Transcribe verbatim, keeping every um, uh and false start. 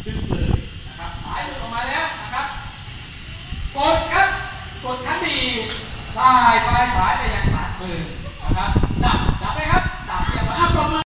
ดึงเลยนะครับสายหลุดออกมาแล้วนะครับกดครับกดคันดีสายปลายสายไปอย่าง